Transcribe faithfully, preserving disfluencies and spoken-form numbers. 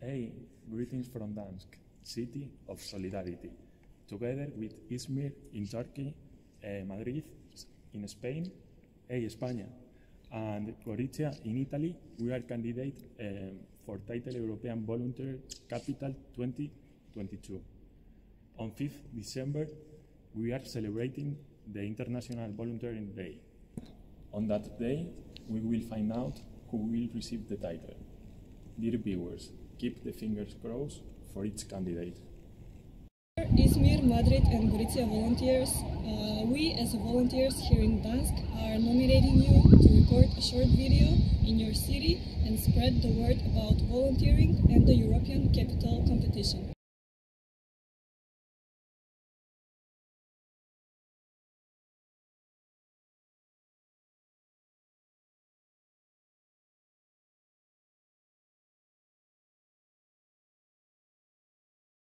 Hey, greetings from Dansk, city of solidarity. Together with Izmir in Turkey, uh, Madrid in Spain, hey, España, and Gorizia in Italy, we are candidate um, for title European Volunteer Capital twenty twenty-two. On fifth December, we are celebrating the International Volunteering Day. On that day, we will find out who will receive the title. Dear viewers, keep the fingers crossed for each candidate. Izmir, Madrid and Gorizia volunteers, uh, we as volunteers here in Dansk are nominating you to record a short video in your city and spread the word about volunteering and the European Capital competition.